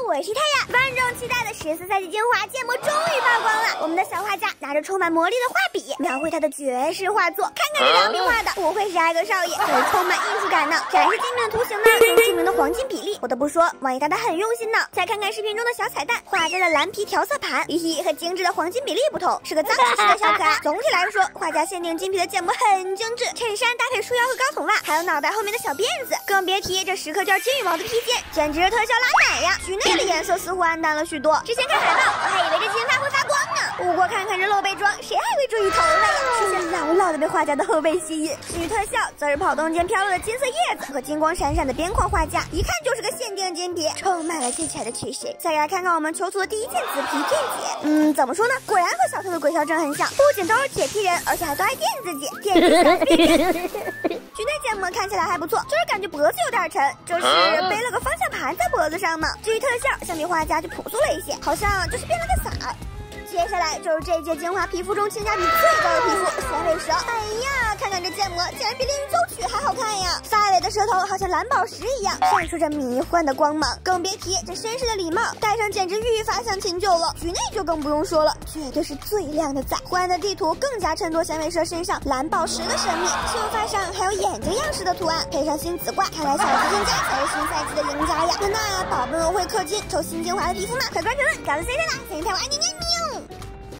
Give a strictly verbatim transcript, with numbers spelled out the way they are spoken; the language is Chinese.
我是太阳。万众期待的十四赛季精华建模终于曝光了，我们的小画家拿着充满魔力的画笔，描绘他的绝世画作。看看这两笔画的，不会是艾格少爷，可是充满艺术感呢。展示精美的图形呢，有著名的黄金比例，不得不说，网易大大很用心呢。再看看视频中的小彩蛋，画家的蓝皮调色盘，嘿嘿，和精致的黄金比例不同，是个脏兮兮的小可爱。总体来说，画家限定金皮的建模很精致，衬衫搭配束腰和高筒袜，还有脑袋后面的小辫子，更别提这十颗叫金羽毛的披肩，简直是特效拉满呀！局内的颜色似乎暗淡了许多，之前看海报，我还以为这金发会发光呢。不过看看这露背装，谁还会注意头发呀？视线牢牢的被画家的后背吸引。至于特效，则是跑动间飘落的金色叶子和金光闪闪的边框画架，一看就是个限定金皮，充满了精彩的气势。再来看看我们囚徒的第一件紫皮电解，嗯，怎么说呢？果然和小偷的鬼敲阵很像，不仅都是铁皮人，而且还都爱电自己，电皮小皮人。局内建模看起来还不错，就是感觉脖子有点沉，这是背了个方向盘在脖子上吗？至于特效，相比画家就朴素了一些，好像就是变了个色儿。接下来就是这届精华皮肤中性价比最高的皮肤响尾蛇。哎呀，看看这建模，竟然比《猎人奏曲》还好看呀！发尾的舌头好像蓝宝石一样，闪烁着迷幻的光芒。更别提这绅士的礼帽，戴上简直愈发像秦九了。局内就更不用说了，绝对是最靓的仔。换的地图更加衬托响尾蛇身上蓝宝石的神秘，秀发上还有眼睛样式的图案，配上新紫冠，看来小资金家才是新赛季的赢家呀！那那宝贝们会氪金抽新精华的皮肤吗？快快评论告诉 C 的啦！现在我爱你爱你。